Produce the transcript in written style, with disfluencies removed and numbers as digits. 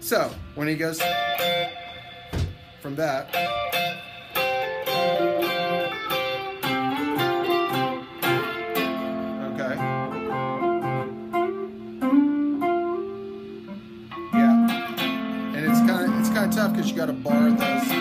So when he goes from that, okay, yeah, and it's kind of tough because you got to bar those.